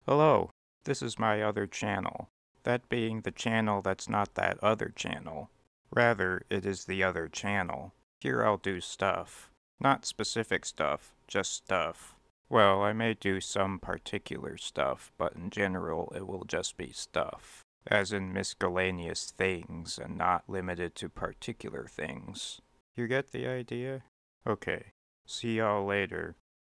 Hello, this is my other channel. That being the channel that's not that other channel. Rather, it is the other channel. Here I'll do stuff. Not specific stuff, just stuff. Well, I may do some particular stuff, but in general it will just be stuff. As in miscellaneous things and not limited to particular things. You get the idea? Okay. See y'all later.